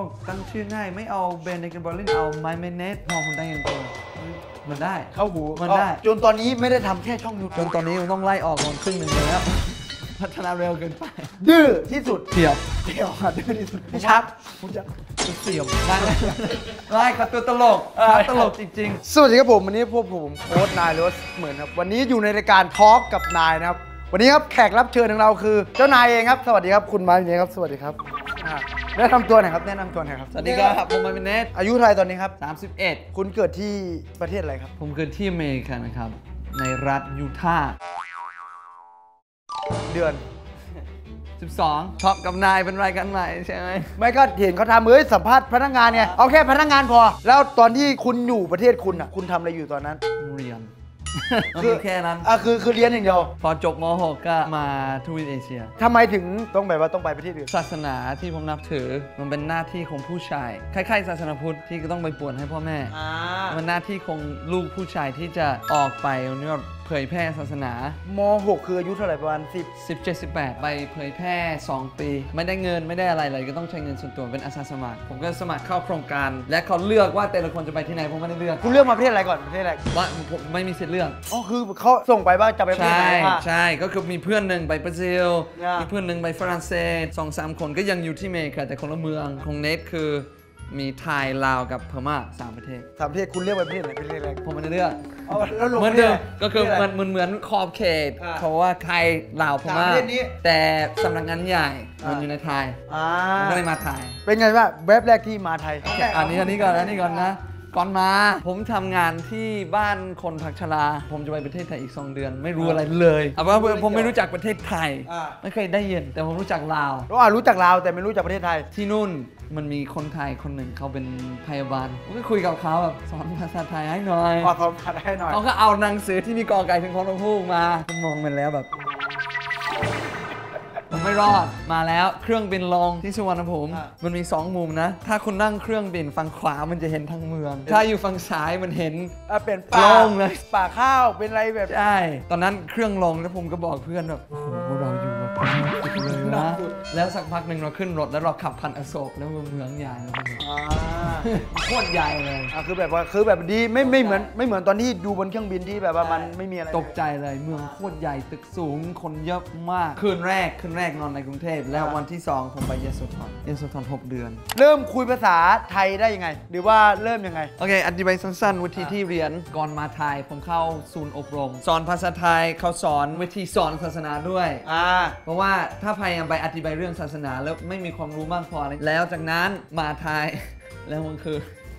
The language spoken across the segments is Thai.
ตั้งชื่อง่ายไม่เอาเบนเนกันบอลลินเอาไมเมเนสพอมันได้ยังตัวมันได้เข้าหูมันได้จนตอนนี้ไม่ได้ทำแค่ช่องยูทูบจนตอนนี้ต้องไล่ออกก่อนครึ่งหนึ่งแล้วพัฒนาเร็วเกินไปดื้อที่สุดเดี่ยวดื้อที่สุดพี่ชักผมจะเสี่ยมได้ไล่ครับตัวตลกตลกจริงๆสวัสดีครับผมวันนี้พวกผมโค้ชนายโรสเหมือนครับวันนี้อยู่ในรายการทอล์กกับนายนะครับวันนี้ครับแขกรับเชิญของเราคือเจ้านายเองครับสวัสดีครับคุณมาอย่างนี้ครับสวัสดีครับแนะนำตัวหน่อยครับแนะนำตัวหน่อยครับสวัสดีครับผมมาเป็นเนสอายุเท่าไหร่ตอนนี้ครับ 31 คุณเกิดที่ประเทศอะไรครับผมเกิดที่อเมริกานะครับในรัฐยูทาห์เดือน 12ท็อปกับนายเป็นรายการใหม่ใช่ไหมไม่ก็เห็นเขาทำสัมภาษณ์พนักงานไงเอาแค่พนักงานพอแล้วตอนที่คุณอยู่ประเทศคุณอ่ะคุณทำอะไรอยู่ตอนนั้นเรียนคือแค่นั้นคือเรียนอย่างเดียวพอจบม.6 ก็มาทวีปเอเชียทำไมถึงต้องแบบว่าต้องไปประเทศอื่นศาสนาที่ผมนับถือมันเป็นหน้าที่ของผู้ชายคล้ายๆศาสนาพุทธที่ก็ต้องไปบวชให้พ่อแม่มันหน้าที่ของลูกผู้ชายที่จะออกไปเผยแพร่ศาสนาม .6 คืออายุเท่าไหร่ประมาณ 17-18ไปเผยแพร่2 ปีไม่ได้เงินไม่ได้อะไรเลยก็ต้องใช้เงินส่วนตัวเป็นอาสาสมัครผมก็สมัครเข้าโครงการและเขาเลือกว่าแต่ละคนจะไปที่ไหนผมไม่ได้เลือกคุณเลือกมาประเทศอะไรก่อนประเทศอะไรว่าผมไม่มีสิทธิ์เลือกอ๋อคือเขาส่งไปว่าจะไปประเทศไหนใช่ก็คือมีเพื่อนหนึ่งไปบราซิลมีเพื่อนหนึ่งไปฝรั่งเศส2-3 คนก็ยังอยู่ที่อเมริกาแต่คนละเมืองของเนทคือมีไทยลาวกับพม่า3 ประเทศประเทศคุณเลือกไปประเทศไหนประเทศอะไรผมไม่ได้เลือกเหมือนเดิมก็คือมันเหมือนขอบเขตเขาว่าไทยลาวพม่าแต่สำนักงานใหญ่มันอยู่ในไทยก็เลยมาไทยเป็นไงบ้างเว็บแรกที่มาไทยอันนี้ก่อนนะก่อนมาผมทำงานที่บ้านคนพักชราผมจะไปประเทศไทยอีก2 เดือนไม่รู้อะไรเลยเอาว่าผมไม่รู้จักประเทศไทยไม่เคยได้ยินแต่ผมรู้จักลาวรู้จักลาวแต่ไม่รู้จักประเทศไทยที่นู่นมันมีคนไทยคนหนึ่งเขาเป็นพยาบาลผมก็คุยกับเขาแบบสอนภาษาไทยให้หน่อยสอนภาษาไทยให้หน่อยเขาก็เอาหนังสือที่มีกอไก่ถึงคอนูมาผมมองมันแล้วแบบผมไม่รอดมาแล้วเครื่องบินลงที่สุวรรณภูมิมันมี2 มุมนะถ้าคุณนั่งเครื่องบินฝั่งขวามันจะเห็นทั้งเมืองถ้าอยู่ฝั่งซ้ายมันเห็นเป็นป่าเลยป่าข้าวเป็นอะไรแบบใช่ตอนนั้นเครื่องลงแล้วผมก็บอกเพื่อนแบบโอ้โหเราอยู่แบบเลยนะแล้วสักพักหนึ่งเราขึ้นรถแล้วเราขับผ่านอโศกแล้วเมืองใหญ่โคตรใหญ่เลยคือแบบดีไม่เหมือนตอนที่ดูบนเครื่องบินที่แบบว่ามันไม่มีอะไรตกใจเลยเมืองโคตรใหญ่ตึกสูงคนเยอะมากคืนแรกนอนในกรุงเทพแล้ววันที่2ผมไปยโสธร6 เดือนเริ่มคุยภาษาไทยได้ยังไงหรือว่าเริ่มยังไงโอเคอธิบายสั้นๆวิธีที่เรียนก่อนมาไทยผมเข้าศูนย์อบรมสอนภาษาไทยเขาสอนวิธีสอนศาสนาด้วยเพราะว่าถ้าพยายามไปอธิบายเรื่องศาสนาแล้วไม่มีความรู้มากพอแล้วจากนั้นมาไทยแล้วมันคือ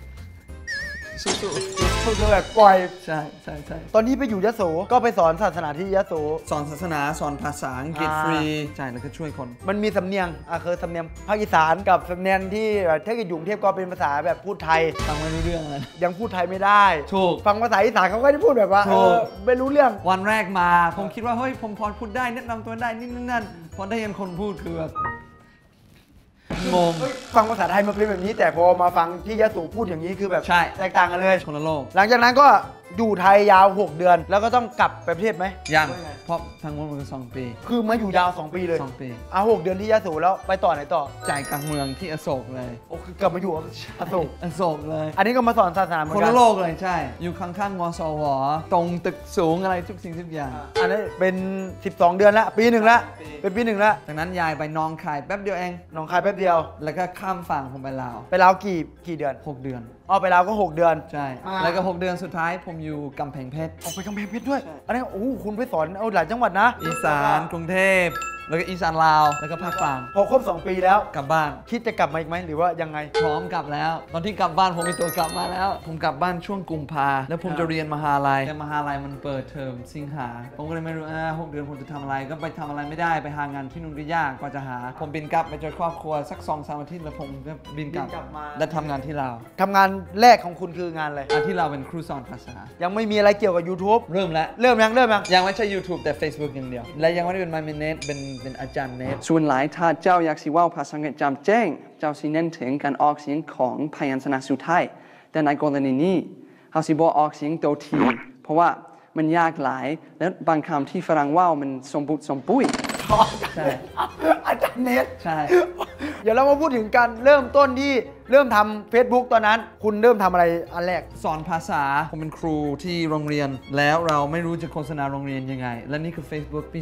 สู้แบบปล่อยใช่ตอนนี้ไปอยู่ยโสก็ไปสอนศาสนาที่ยโสสอนศาสนาสอนภาษาอังกฤษฟรีใช่แล้วก็ช่วยคนมันมีสำเนียงคือสำเนียงภาคอีสานกับสำเนียงที่ถ้าเกิดอยู่กรุงเทพก็เป็นภาษาแบบพูดไทยฟังไม่รู้เรื่องเลยยังพูดไทยไม่ได้ถูกฟังภาษาอีสานเขาก็จะพูดแบบว่าไม่รู้เรื่องวันแรกมาผมคิดว่าเฮ้ยผมพอพูดได้แนะนำตัวได้นี่นั่นพอได้ยินคนพูดคือแบบงงฟังภาษาไทยมาเป็นแบบนี้แต่พอมาฟังที่ยโสพูดอย่างนี้คือแบบแตกต่างกันเลยคนละโลกหลังจากนั้นก็อยู่ไทยยาว6 เดือนแล้วก็ต้องกลับไปประเทศไหมยังเพราะทั้งหมดมัน2 ปีคือมาอยู่ยาว2 ปีเลย 2 ปี 6 เดือนที่ยโสแล้วไปต่อไหนต่อจ่ายกลางเมืองที่อโศกเลยโอ้คือกลับมาอยู่อโศกเลยอันนี้ก็มาสอนศาสนาเหมือนกันคนละโลกเลยใช่อยู่ข้างๆมสวตรงตึกสูงอะไรทุกสิ่งทุกอย่างอันนี้เป็น12 เดือนละปีหนึ่งละเป็นปีหนึ่งละจากนั้นยายไปนองคายแป๊บเดียวเองนองคายแป๊บเดียวแล้วก็ข้ามฝั่งผมไปลาวกี่เดือน 6 เดือนไปลาวก็6 เดือนใช่แล้วก็6 เดือนสุดท้ายผมอยู่กำแพงเพชรไปกำแพงเพชรด้วยอันนี้คุณไปสอนหลายจังหวัดนะอีสานกรุงเทพแล้วก็อีสานลาวแล้วก็ภาคกลางพอครบ2 ปีแล้วกลับบ้านคิดจะกลับมาอีกไหมหรือว่ายังไงพร้อมกลับแล้วตอนที่กลับบ้านผมมีตัวกลับมาแล้วผมกลับบ้านช่วงกุมภาแล้วผมจะเรียนมหาลัยแต่มหาลัยมันเปิดเทอมสิงหาผมก็เลยไม่รู้6 เดือนผมจะทำอะไรก็ไปทำอะไรไม่ได้ไปหางานที่นู่นก็ยากกว่าจะหาผมบินกลับไปเจอครอบครัวสัก2-3 อาทิตย์แล้วผมก็บินกลับมาและทำงานที่ลาวทำงานแรกของคุณคืองานอะไรที่ลาวเป็นครูสอนภาษายังไม่มีอะไรเกี่ยวกับ YouTube เริ่มยังไม่ใช่ YouTube แต่ Facebook อย่างเดียวและยังไม่ได้เป็น My Minute เป็นอาจารย์เนทส่วนหลายถ้าเจ้าอยากสิว่าภาษาอังกฤษจำแจ้งเจ้าสิเน้นถึงการออกเสียงของพยัญชนะสุดท้ายแต่ในกรณีนี้เขาสิบอกออกเสียงตัวทีเพราะว่ามันยากหลายและบางคำที่ฝรั่งว่ามันสมบุกสมปุ้ยใช่อาจารย์เนทใช่เดี๋ยวเรามาพูดถึงการเริ่มต้นที่เริ่มทำ Facebook ตอนนั้นคุณเริ่มทำอะไรอันแรกสอนภาษาผมเป็นครูที่โรงเรียนแล้วเราไม่รู้จะโฆษณาโรงเรียนยังไงและนี่คือ Facebook ปี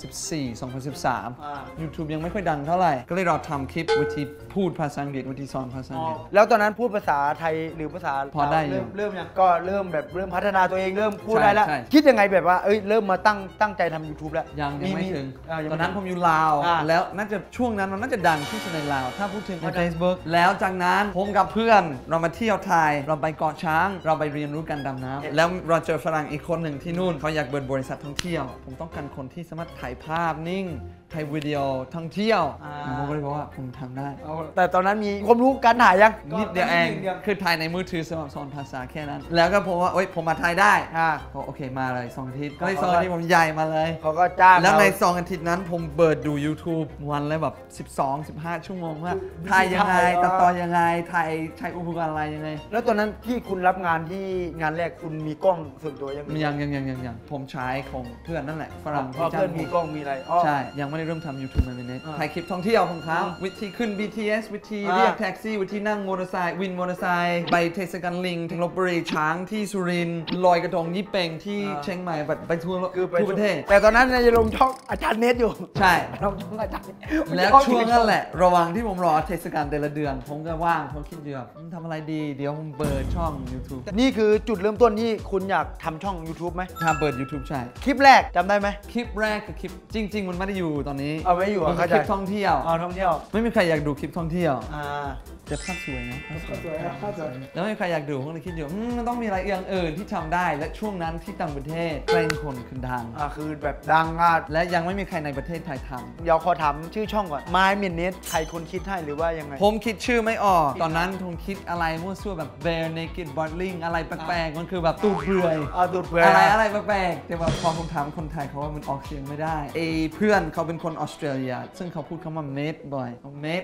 2014-2013 YouTube ยังไม่ค่อยดังเท่าไหร่ก็เลยเราทำคลิปวิธีพูดภาษาอังกฤษวิธีสอนภาษาอังกฤษแล้วตอนนั้นพูดภาษาไทยหรือภาษาพอได้อยู่เริ่มยังก็เริ่มพัฒนาตัวเองเริ่มพูดได้แล้วคิดยังไงแบบว่าเริ่มมาตั้งใจทำ YouTube แล้วยังไม่ถึงตอนนั้นผมอยู่ลาวแล้วน่าจะช่วงนั้นมันน่าจะดังที่สุดในลาวถ้าพูดถึงใน Facebook แล้วจากนั้นผมกับเพื่อนเรามาเที่ยวไทยเราไปเกาะช้างเราไปเรียนรู้การดำน้ำแล้วเราเจอฝรั่งอีกคนหนึ่งที่นู่นเขาอยากเปิดบริษัทท่องเที่ยวผมต้องการคนที่สามารถถ่ายภาพนิ่งถ่ายวิดีโอท่องเที่ยวผมก็เลยบอกว่าผมทำได้แต่ตอนนั้นมีความรู้การถ่ายยังนิดเดียวเองคือถ่ายในมือถือสำหรับสอนภาษาแค่นั้นแล้วก็ผมว่าผมมาถ่ายได้โอเคมาเลย2 อาทิตย์ก็เลย2 อาทิตย์ผมใหญ่มาเลยเขาก็จ้างแล้วใน2 อาทิตย์นั้นผมเปิดดู YouTube วันละแบบ12-15 ชั่วโมงว่าถ่ายยังไงตัดต่อยังไงถ่ายใช้อุปกรณ์อะไรยังไงแล้วตอนนั้นที่คุณรับงานที่งานแรกคุณมีกล้องส่วนตัวยังผมใช้ของเพื่อนนั่นแหละฝรั่งที่จ้างมีกล้องมีอะไรใช่ยังไม่ได้เริ่มทำ YouTube มาเลยถ่ายคลิปท่องเที่ยวของเขาวิธีขึ้น BTS วิธีเรียกแท็กซี่วิธีนั่งมอเตอร์ไซค์วินมอเตอร์ไซค์ไปเทศกาลลิงที่ลพบุรีช้างที่สุรินทร์ลอยกระทงยี่เป่งที่เชียงใหม่ไปทั่วประเทศแต่ตอนนั้นจะลงช่องอาจารย์เนทอยู่ใช่ลงช่องอาจารย์แล้วช่วงนั้นแหละระหว่างที่ผมรอเทศกาลแต่ละเดือนผมก็ว่างผมคิดอยู่ทำอะไรดีเดี๋ยวผมเปิดช่อง YouTube นี่คือจุดเริ่มต้นที่คุณอยากทำช่อง YouTube ไหมทำเปิด YouTube ใช่คลิปแรกจำได้ไหมคลิปแรกกับคลิปจริงๆมันไม่ได้อยู่ตอนนี้ไม่อยู่มันคลิปท่องเที่ยวท่องเที่ยวไม่มีใครอยากดูคลิปท่องเที่ยวแต่ภาพสวยนะแล้วไม่มีใครอยากดูผมเลยคิดอยู่มันต้องมีอะไรอย่างอื่นที่ทำได้และช่วงนั้นที่ต่างประเทศแกล้งคนคือดังคือแบบดังและยังไม่มีใครในประเทศไทยทำเดี๋ยวขอถามชื่อช่องก่อน My Minute ใครคนคิดให้หรือว่ายังไงผมคิดชื่อไม่ออกตอนนั้นผมคิดอะไรมั่วซั่วแบบ bare naked bottling อะไรแปลกๆมันคือแบบตูดเปื่อยอะไรแปลกๆแต่ว่าพอผมถามคนไทยเขาว่ามันออกเสียงไม่ได้เพื่อนเขาเป็นคนออสเตรเลียซึ่งเขาพูดคำว่า mate บ่อย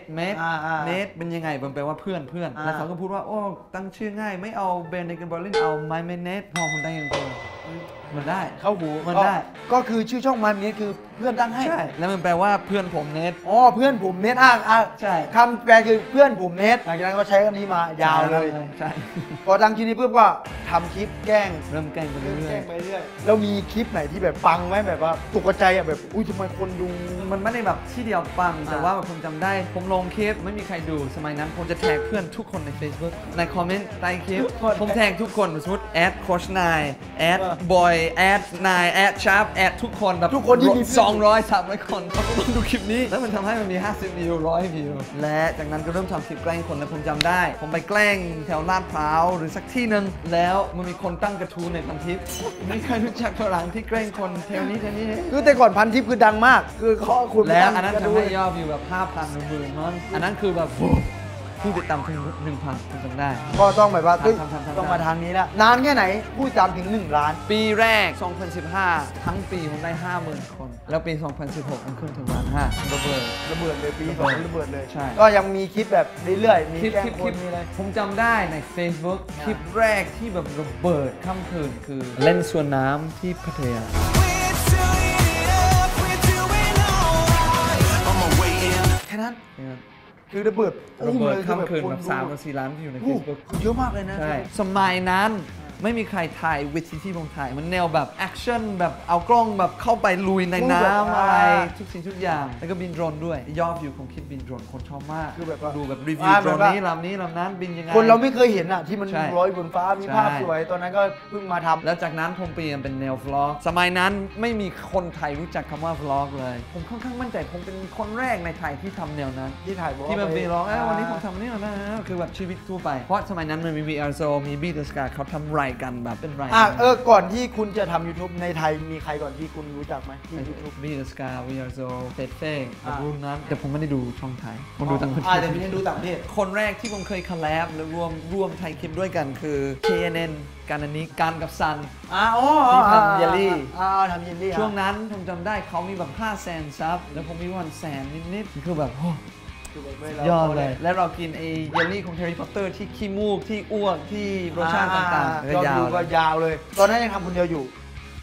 mate เป็นยังไงแปลว่าเพื่อนแล้วเขาก็พูดว่าตั้งชื่อง่ายไม่เอา bare naked bottling เอา my minute พอผมตั้งอย่างเดียวมันได้เข้าหูมันได้ก็คือชื่อช่องมันนี้คือเพื่อนตั้งให้ใช่แล้วมันแปลว่าเพื่อนผมเนทเพื่อนผมเนทใช่คำแปลคือเพื่อนผมเนทหลังจากนั้นก็ใช้คำนี้มายาวเลยใช่พอตั้งชื่อนี้เพื่อนก็ทำคลิปแกล้งเริ่มแกล้งไปเรื่อยแล้วมีคลิปไหนที่แบบปังไหมแบบว่าตกใจแบบอุ้ยทำไมคนดูมันไม่ได้แบบที่เดียวปังแต่ว่าผมจำได้ผมลงคลิปไม่มีใครดูสมัยนั้นผมจะแท็กเพื่อนทุกคนใน Facebook ในคอมเมนต์ใต้คลิปผมแท็กทุกคนสมมติแอดโค้ชนายแอดบอยแอดนายแอดชาร์ปแอดทุกคนแบบทุกคนที่มี 200-300 คนเขาก็ต้องดูคลิปนี้แล้วมันทำให้มันมี50 วิว100 วิวและจากนั้นก็เริ่มทำคลิปแกล้งคนแล้วผมจำได้ผมไปแกล้งแถวลาดพร้าวหรือสักที่หนึ่งแล้วมันมีคนตั้งกระทู้ในพันทิปไม่เคยรู้จักฝรั่งที่แกล้งคนแถวนี้คือแต่ก่อนพันทิปคือดังมากคือข้อคุณแล้วอันนั้นทำให้ยอดวิวแบบ 5,000 หมื่นมั้งอันนั้นคือแบบผู้ติดตามถึง 1,000 คุณจำได้ก็ต้องแบบว่าต้องมาทางนี้แล้วนานแค่ไหนผู้ติดตามถึง1 ล้านปีแรก2015ทั้งปีผมได้ 50,000 คนแล้วปี2016มันขึ้นถึง1.5 ล้านระเบิดเลยปี2ระเบิดเลยใช่ก็ยังมีคลิปแบบเรื่อยๆมีแกล้งคนมีอะไรผมจำได้ใน Facebook คลิปแรกที่แบบระเบิดค่ำคืนคือเล่นสวนน้ำที่พัทยาแค่นั้นคือระเบิดค่ำคืนแบบ3-4 ล้านที่อยู่ใน Facebook เยอะมากเลยนะใช่สมัยนั้นไม่มีใครถ่ายวิธีที่ผมถ่ายมันแนวแบบแอคชั่นแบบเอากล้องแบบเข้าไปลุยในน้ำอะไรทุกสิ่งทุกอย่างแล้วก็บินโดรนด้วยยอดวิวของคลิปบินโดรนคนชอบมากคือแบบดูแบบรีวิวโดรนนี้ลำนั้นบินยังไงคนเราไม่เคยเห็นที่มันลอยบนฟ้ามีภาพสวยตอนนั้นก็เพิ่งมาทำแล้วจากนั้นผมเปลี่ยนเป็นแนววล็อกสมัยนั้นไม่มีคนไทยรู้จักคำว่าวล็อกเลยผมค่อนข้างมั่นใจผมเป็นคนแรกในไทยที่ทำแนวนั้นที่ถ่ายที่แบบวล็อกวันนี้ผมทำนี่นะคือแบบชีวิตทั่วไปเพราะสมัยนั้นมันมี VR Zone มี Beat the Sky เขาทำไรกันแบบเป็นไรก่อนที่คุณจะทำ YouTube ในไทยมีใครก่อนที่คุณรู้จักไหมที่ YouTube มีสกาวิอาร์โซเตเต้รุ่นนั้นแต่ผมไม่ได้ดูช่องไทยผมดูต่างประเทศแต่ไม่ได้ดูต่างประเทศคนแรกที่ผมเคยคอลแลบและร่วมไทยคลิปด้วยกันคือ KNN การอันนี้การกับซันที่ทำเยลลี่ทำเยลลี่ช่วงนั้นผมจำได้เขามีแบบ500,000 ซับแล้วผมมี100,000 นิดๆคือแบบยอดเลยแล้วเรากินเยลลี่ของแฮร์รี่พอตเตอร์ที่ขี้มูกที่อ้วกที่รสชาติต่างๆก็ยาวเลยตอนนั้นยังทำคนเดียวอยู่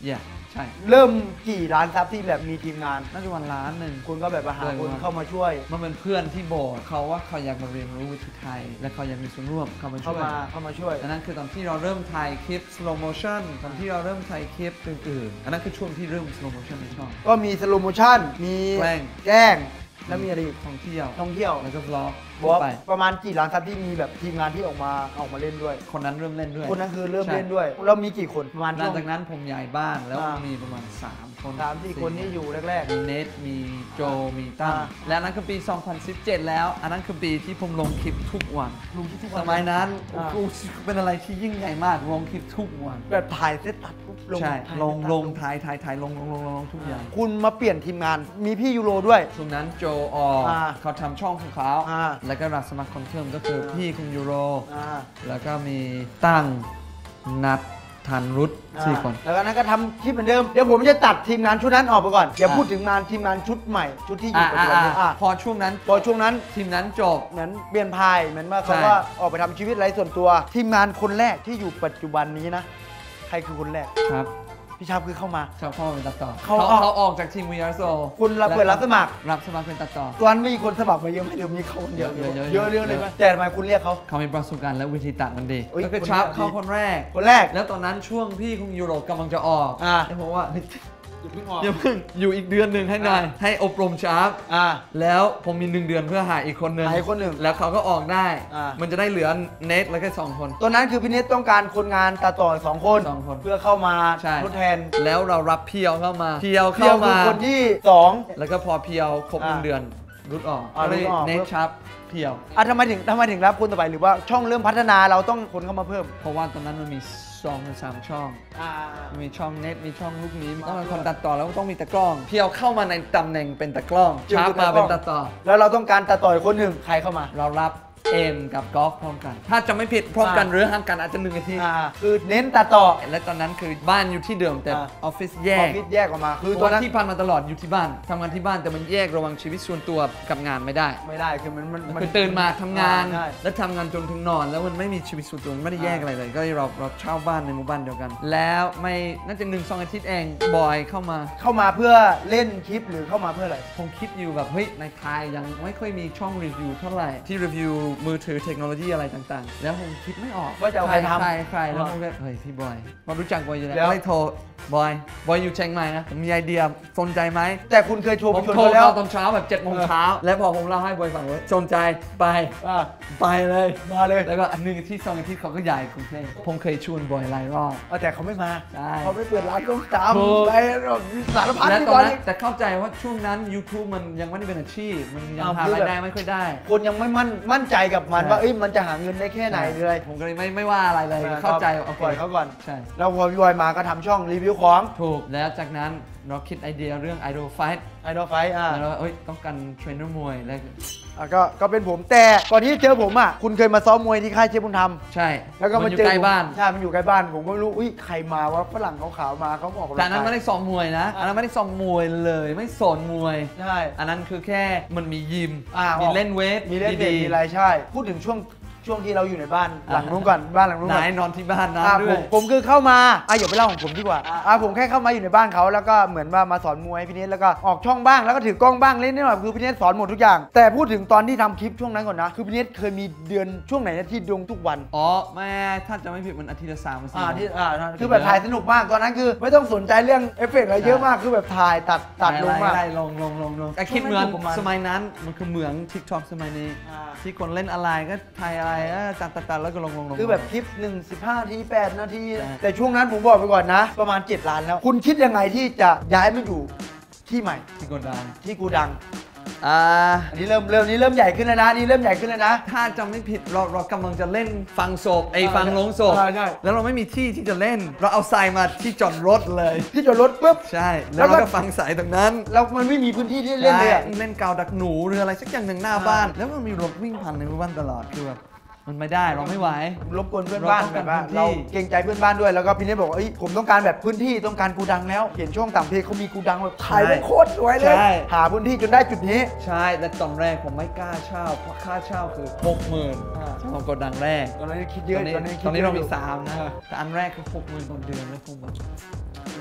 ใช่เริ่มกี่ล้านซับที่แบบมีทีมงานน่าจะวันล้านหนึ่งคุณก็แบบหาคนเข้ามาช่วยมันเป็นเพื่อนที่บอกเขาว่าเขาอยากมาเรียนรู้วิธีไทยและเขาอยากมีส่วนร่วมเข้ามาช่วยอันนั้นคือตอนที่เราเริ่มถ่ายคลิป slow motion ตอนที่เราเริ่มถ่ายคลิปอื่นๆอันนั้นคือช่วงที่เริ่ม slow motion ในช่องก็มี slow motion มีแกล้งแล้วมีอะไรอีกท่องเที่ยวแล้วก็ vlog ไปประมาณกี่ล้านซับที่มีแบบทีมงานที่ออกมาเล่นด้วยคนนั้นเริ่มเล่นด้วยคนนั้นคือเริ่มเล่นด้วยแล้วมีกี่คนประมาณหลังจากนั้นผมย้ายบ้านแล้วมีประมาณ3 คน 3-4 คนที่อยู่แรกๆมีเนทมีโจมีตั้มและนั้นคือปี2017แล้วอันนั้นคือปีที่ผมลงคลิปทุกวันสมัยนั้นเป็นอะไรที่ยิ่งใหญ่มากลงคลิปทุกวันแบบถ่ายเสร็จตัดปุ๊บลงใช่ลงถ่ายลงทุกอย่างคุณมาเปลี่ยนทีมงานมีพี่ยูโรด้วยช่วงนั้นโจเขาทำช่องของเขาแล้วก็รับสมัครคนเพิ่มก็คือพี่คุณยูโรแล้วก็มีตั้งนัดทันรุต4 คนแล้วก็นั้นก็ทำคลิปเหมือนเดิมเดี๋ยวผมจะตัดทีมงานชุดนั้นออกไปก่อนเดี๋ยวพูดถึงทีมงานชุดใหม่ชุดที่อยู่ปัจจุบันพอช่วงนั้นทีมนั้นจบเหมือนเปลี่ยนพายเหมือนว่าเขาว่าออกไปทำชีวิตไร้ส่วนตัวทีมงานคนแรกที่อยู่ปัจจุบันนี้นะใครคือคนแรกครับพี่ชาบคือเข้ามาเป็นตัดต่อเขาออกจากทีมวีอาร์โซคุณเปิดรับสมัครเป็นตัดต่อตอนมีคนสมัครมาเยอะไหมเดี๋ยวมีเขาคนเดียวเยอะเลยไหมแต่ทำไมคุณเรียกเขามีประสบการณ์และวิธีตัดมันดีก็คือชาบเขาคนแรกแล้วตอนนั้นช่วงพี่คุณยูโรกำลังจะออกแล้วผมว่าอย่าเพิ่งอยู่อีกเดือนหนึ่งให้นายให้อบรมชาร์ปแล้วผมมี1 เดือนเพื่อหาอีกคนหนึ่งแล้วเขาก็ออกได้มันจะได้เหลือเนทแล้วก็2 คนตอนนั้นคือพี่เนทต้องการคนงานตัดต่อ2 คนเพื่อเข้ามาทดแทนแล้วเรารับเพียวเข้ามาคือคนที่2 แล้วก็พอเพียวครบ1 เดือนรุดออกเนทชาร์ปเพียวทำไมถึงรับคนต่อไปหรือว่าช่องเริ่มพัฒนาเราต้องคนเข้ามาเพิ่มเพราะว่าตอนนั้นมันมี2-3 ช่องมีช่องเน็ตมีช่องลูกนี้ต้องเป็นคนตัดต่อแล้วต้องมีตะกล้องเพียวเข้ามาในตำแหน่งเป็นตะกล้องชาร์ปมาเป็นตัดต่อแล้วเราต้องการตัดต่อคนหนึ่งใครเข้ามาเรารับเอ็มกับกอล์ฟพร้อมกันถ้าจะไม่ผิดพร้อมกันหรือห่างกันอาจจะ1 อาทิตย์คือเน้นตัดต่อและตอนนั้นคือบ้านอยู่ที่เดิมแต่ออฟฟิศแยกออกมาคือตอนนั้นที่ผ่านมาตลอดอยู่ที่บ้านทำงานที่บ้านแต่มันแยกระหว่างชีวิตส่วนตัวกับงานไม่ได้คือมันตื่นมาทำงานแล้วทำงานจนถึงนอนแล้วมันไม่มีชีวิตส่วนตัวไม่ได้แยกอะไรเลยก็เราเช่าบ้านในหมู่บ้านเดียวกันแล้วไม่น่าจะ1-2 อาทิตย์เองบอยเข้ามาเพื่อเล่นคลิปหรือเข้ามาเพื่ออะไรผมคิดอยู่แบบเฮ้ยในไทยยังไม่ค่อยมีช่องรีวิวเท่าไหร่ที่รีวิวมือถือเทคโนโลยีอะไรต่างๆแล้วผมคิดไม่ออกว่าจะเอาใครทำใครแล้วผมก็เฮ้ยพี่บอยมารู้จักบอยอยู่แล้วให้โทรบอยอยู่เชียงใหม่นะผมมีไอเดียสนใจไหมแต่คุณเคยโทรไปชวนเขาแล้วตอนเช้าแบบ7 โมงเช้าแล้วพอผมเล่าให้บอยฟังว่าสนใจไปเลยมาเลยแล้วก็1 อาทิตย์2 อาทิตย์เขาก็ย้ายกรุงเทพผมเคยชวนบอยหลายรอบแต่เขาไม่มาเขาไม่เปิดร้านต้มตำไปสารพัดที่บอยแต่เข้าใจว่าช่วงนั้น YouTube มันยังไม่ได้เป็นอาชีพมันยังหารายได้ไม่ค่อยได้คนยังไม่มั่นใจกับมันว่ามันจะหาเงินได้แค่ไหนเลยผมก็เลยไม่ว่าอะไรเลยเข้าใจเอาปล่อยเขาก่อนใช่แล้วพอพี่บอยมาก็ทำช่องรีวิวของถูกแล้วจากนั้นเราคิดไอเดียเรื่อง Idol Fight แล้วต้องการเทรนเนอร์มวยแล้วก็เป็นผมแต่ก่อนที่จะเจอผมคุณเคยมาซ้อมมวยที่ค่ายเชฟบุญธรรมใช่แล้วก็มาเจอใกล้บ้านใช่มันอยู่ใกล้บ้านผมก็ไม่รู้ใครมาว่าฝรั่งขาวมาเขาบอกแต่นั้นไม่ได้ซ้อมมวยนะอันนั้นไม่ได้ซ้อมมวยเลยไม่สอนมวยใช่อันนั้นคือแค่มันมียิมมีเล่นเวทมีเล่นเวทมีอะไรใช่พูดถึงช่วงที่เราอยู่ในบ้านหลังนู้นก่อนบ้านหลังนู้นก่อนนอนที่บ้านนะด้วยผมคือเข้ามาอย่าไปเล่าของผมดีกว่าผมแค่เข้ามาอยู่ในบ้านเขาแล้วก็เหมือนว่ามาสอนมวยพี่เนทแล้วก็ออกช่องบ้างแล้วก็ถือกล้องบ้างเล่นนิดหน่อยคือพี่เนทสอนหมดทุกอย่างแต่พูดถึงตอนที่ทำคลิปช่วงนั้นก่อนนะคือพี่เนทเคยมีเดือนช่วงไหนนะที่ดวงทุกวันแม่ถ้าจะไม่ผิดมันอาทิตย์ละ3 คือแบบถ่ายสนุกมากตอนนั้นคือไม่ต้องสนใจเรื่องเอฟเฟกต์อะไรเยอะมากคือแบบถ่ายตัดลงมากลงคลิปเหมือนสมัยนั้นมันคือเหมือน TikTok สมัยนี้ที่คนเล่นอะไรก็ถ่ายอะไรตัดแล้วก็ลงคือแบบคลิป15 นาที8 นาทีแต่ช่วงนั้นผมบอกไปก่อนนะประมาณ7 ล้านแล้วคุณคิดยังไงที่จะย้ายมาอยู่ที่ใหม่ที่กูดังอันนี้เริ่มใหญ่ขึ้นแล้วนะนี่เริ่มใหญ่ขึ้นแล้วนะถ้าจำไม่ผิดเรากำลังจะเล่นฟังศพฟังลงศพแล้วเราไม่มีที่จะเล่นเราเอาทรายมาที่จอดรถเลยที่จอดรถปุ๊บใช่แล้วก็ฟังสายตรงนั้นแล้วมันไม่มีพื้นที่ที่เล่นเลยเล่นกาวดักหนูหรืออะไรสักอย่างหนึ่งหน้าบ้านแล้วมันมีรถวิ่งผ่านในหมู่บ้านตลอดคือแบบมันไม่ได้เราไม่ไหวรบกวนเพื่อนบ้านแบบว่าเราเกรงใจเพื่อนบ้านด้วยแล้วก็พี่เนทบอกว่าผมต้องการแบบพื้นที่ต้องการกูดังแล้วเห็นช่วงต่างประเทศเขามีกูดังแบบถ่ายได้โคตรสวยเลยหาพื้นที่จนได้จุดนี้ใช่แต่ตอนแรกผมไม่กล้าเช่าเพราะค่าเช่าคือ 60,000ของกูดังแรกตอนนี้คิดเยอะตอนนี้เรามี3นะแต่อันแรกคือ 60,000 ต่อเดือนแล้วผมแบบ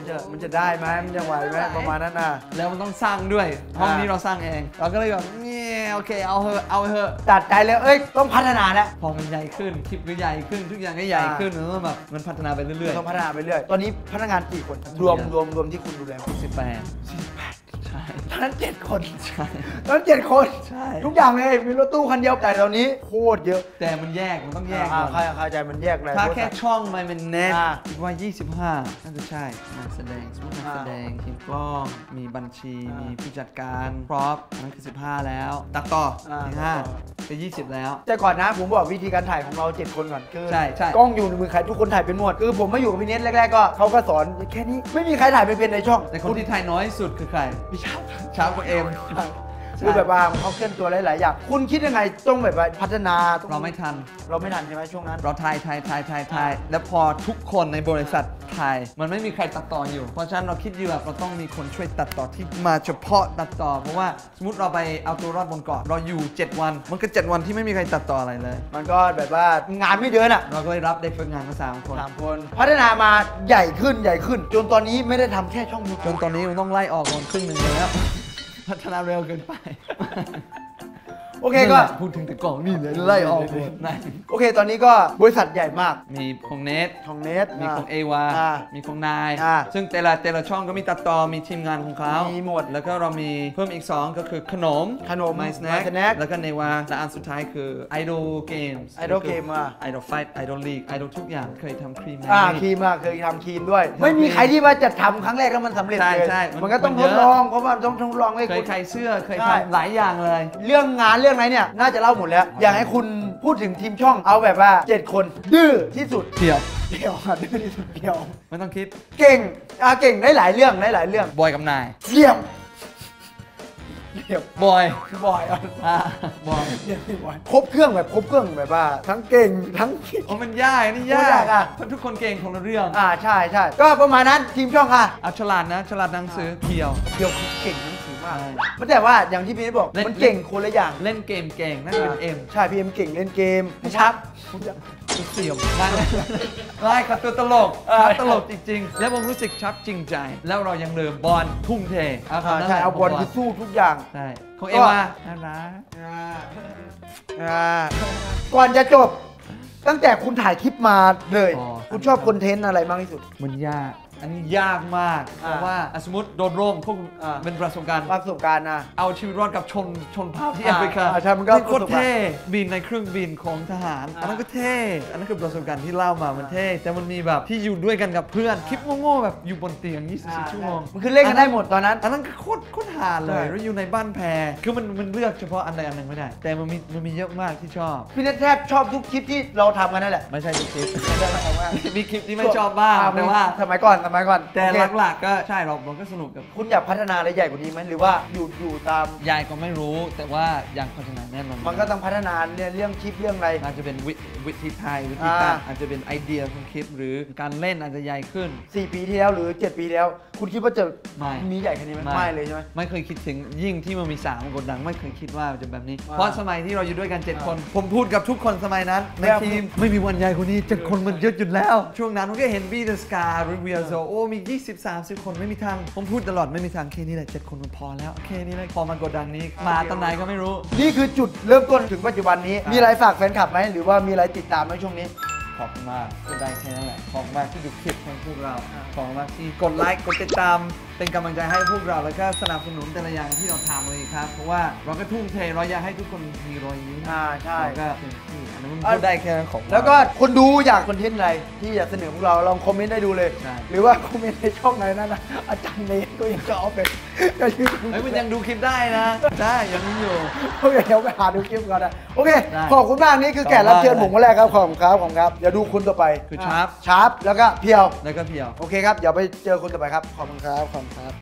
มันจะได้ไหมมันจะไหวไหมประมาณนั้นน่ะแล้วมันต้องสร้างด้วยห้องนี้เราสร้างเองเราก็เลยแบบเนี่ยโอเคเอาเถอะตัดใจเลยต้องพัฒนาแล้วพอมันใหญ่ขึ้นคลิปก็ใหญ่ขึ้นทุกอย่างก็ใหญ่ขึ้นแล้วก็แบบมันพัฒนาไปเรื่อยๆต้องพัฒนาไปเรื่อยตอนนี้พนักงานกี่คนรวมที่คุณดูแล 18ใช่ตอนนั้น7 คนใช่ตอนนั้น7 คนใช่ทุกอย่างเลยมีรถตู้คันเดียวแต่ตอนนี้โคตรเยอะแต่มันต้องแยกเข้าใจมันแยกเลยถ้าแค่ช่องมันเป็นเน็ตอ่าคิดว่า25น่าจะใช่นักแสดงสมมตินักแสดงทีมกล้องมีบัญชีมีผู้จัดการพร็อพนั่นคือ15แล้วตัดต่อ15เป็น20แล้วแต่ก่อนนะผมบอกวิธีการถ่ายของเรา7 คนก่อนคือใช่กล้องอยู่ในมือใครทุกคนถ่ายเป็นหมดคือผมมาอยู่กับพี่เน็ตแรกๆก็เขาก็สอนแค่นี้ไม่มีใครถ่ายไม่เป็นในช่องแต่คนที่ถ่ายน้อยสุดคือใครพี่ชาเช้ากับเอ็มคือแบบว่าเขาเคลื่อนตัวหลายๆอย่างคุณคิดยังไงต้องแบบว่าพัฒนาเราไม่ทันใช่ไหมช่วงนั้นเราถ่ายแล้วพอทุกคนในบริษัทถ่ายมันไม่มีใครตัดต่ออยู่เพราะฉะนั้นเราคิดอยู่แบบเราต้องมีคนช่วยตัดต่อที่มาเฉพาะตัดต่อเพราะว่าสมมติเราไปเอาตัวรอดบนเกาะเราอยู่7 วันมันก็7 วันที่ไม่มีใครตัดต่ออะไรเลยมันก็แบบว่างานไม่เยอะน่ะเราก็เลยรับเด็กฝึกงานมา3 คน 3 คนพัฒนามาใหญ่ขึ้นจนตอนนี้ไม่ได้ทำแค่ช่องยูจทูบนตอนนี้มันต้องไล่ออกก่อนครึ่งหนึ่งเลยแล้ว พัฒนาเร็วเกินไปโอเคก็พูดถึงแต่กล่องนี่เลยไล่ออกหมดนะโอเคตอนนี้ก็บริษัทใหญ่มากมีของเนทของเนทมีของเอวา มีของนาย ซึ่งแต่ละช่องก็มีตัดต่อมีทีมงานของเขามีหมดแล้วก็เรามีเพิ่มอีก 2 ก็คือขนม ไมสแน็ค Snack แล้วก็เนวาและอันสุดท้ายคือไอดอลเกมส์ Idol Game ไอดอลไฟท์ไอดอลลีกไอดอลทุกอย่างเคยทำครีมครีมเคยทำครีมด้วย ไม่มีใครที่ว่าจะทำครั้งแรกแล้วมันสำเร็จเลยใช่มันก็ต้องทดลองเพราะว่าต้องทดลองให้เคคุยณขายเสื้อเคยใช่ทำหลายอย่างเลยเรื่องงานเรื่องไหนเนี่ยน่าจะเล่าหมดแล้ว อยากให้คุณพูดถึงทีมช่องเอาแบบว่า7 คนดื้อที่สุดเดี่ยวเดี่ยวดื้อที่สุดเดี่ยวไม่ต้องคิดเก่งได้หลายเรื่องบอยกับนายเดี่ยวบอยบอยบอยครบเครื่องแบบว่า ทั้งเก่งทั้งโอ้มันยากนี่ยากอะเพราะทุกคนเก่งคนละเรื่องใช่ก็ประมาณนั้นทีมช่องเอาฉลาดหนังสือเที่ยวเดี่ยวเก่งหนังสือมากใช่ไม่แต่ว่าอย่างที่พี่นิดบอกมันเก่งคนละอย่างเล่นเกมเก่งนั่นเป็นเอ็มใช่พี่เอ็มเก่งเล่นเกมพี่ชักเสี่ยมนั่นไล่ครับตัวตลกตลกจริงๆ แล้วผมรู้สึกชับจริงใจ แล้วเรายังเลือบอลทุ่มเทใช่เอาบอลไปสู้ทุกอย่างใช่ของเอวาน่ารักก่อนจะจบ ตั้งแต่คุณถ่ายคลิปมาเลย คุณชอบคอนเทนต์อะไรมากที่สุดมันยาก อันนี้ยากมาก เพราะว่าสมมติโดนร่มพวกเป็นประสบการณ์นะเอาชีวิตรอดกับชนเผ่าที่แอฟริกาใช่มันก็โคตรเท่บินในเครื่องบินของทหารอันนั้นก็เท่อันนั้นคือประสบการณ์ที่เล่ามามันเท่แต่มันมีแบบที่อยู่ด้วยกันกับเพื่อนคลิปโง่ๆแบบอยู่บนเตียง24 ชั่วโมงมันคือเล่นกันได้หมดตอนนั้นอันนั้นโคตรหาเลยแล้วอยู่ในบ้านแพรคือมันเลือกเฉพาะอันใดอันหนึ่งไม่ได้ แต่มันมีเยอะมากที่ชอบพี่เนทแทบชอบทุกคลิปที่เราทำกันนั่นแหละไม่ใช่ทุกคลิปมีคลิปที่ไม่ชอบบ้างแต่ว่าสมัยก่อนแต่หลักๆก็ใช่เราก็สนุกกับคุณอยากพัฒนาอะไรใหญ่กว่านี้ไหมหรือว่าอยู่ตามยายก็ไม่รู้แต่ว่าอยากพัฒนาแน่นอนมันก็ต้องพัฒนาเรื่องคลิปเรื่องอะไรอาจจะเป็นวิธีไทยวิธีการอาจจะเป็นไอเดียของคลิปหรือการเล่นอาจจะใหญ่ขึ้น 4 ปีที่แล้วหรือ 7 ปีที่แล้ว คุณคิดว่าจะไม่มีใหญ่ขนาดนี้ไหมไม่เลยใช่ไหมไม่เคยคิดถึงยิ่งที่มันมี3คนดังไม่เคยคิดว่าจะแบบนี้ เพราะสมัยที่เราอยู่ด้วยกัน7 คนผมพูดกับทุกคนสมัยนั้นในทีมไม่มีวันใหญ่คนนี้7 คนมันเยอะจุดแล้ว ช่วงนั้นผมก็เห็นบีเดอะสการีวิวโซโอ้มี20-30 คนไม่มีทางผมพูดตลอดไม่มีทางแค่นี้แหละ7 คนมันพอแล้วแค่นี้เลยพอมันกดดันนี้มาตอนไหนก็ไม่รู้นี่คือจุดเริ่มต้นถึงปัจจุบันนี้ มีอะไรฝากแฟนคลับไหมหรือว่ามีอะไรติดตามไหมช่วงนี้ขอบคุณมากก็ได้แค่นั้นแหละขอบคุณมากที่ดูคลิปของพวกเราขอบคุณมากที่กดไลค์กดติดตามเป็นกำลังใจให้พวกเราแล้วก็สนับสนุนแต่ละอย่างที่เราทำเลยครับเพราะว่าเราก็ทุ่มเทเราอยากให้ทุกคนมีรอยยิ้มใช่แล้วก็เต็มที่อันนั้นมันพูดได้แค่นั้นของแล้วก็คนดูอยากคอนเทนต์อะไรที่อยากเสนอพวกเราลองคอมเมนต์ได้ดูเลยใช่หรือว่าคอมเมนต์ในช่องไหนนั่นนะอาจารย์เนทก็ยังจะเอาไปก็ยืนเฮ้ยมันยังดูคลิปได้นะได้ยังมีอยู่โอเคเดี๋ยวไปหาดูคลิปก่อนนะโอเคได้ขอบคุณมากนี่คือแขกรับเชิญผมคนแรกครับขอบคุณครับเดี๋ยวดูคุณต่อไปคือชาร์ปชาร์ปแล้วก็เพียวแล้วก็เพียวโอเคครับเดี๋ยวไปเจอคนต่อไปครับขอบคุณครับ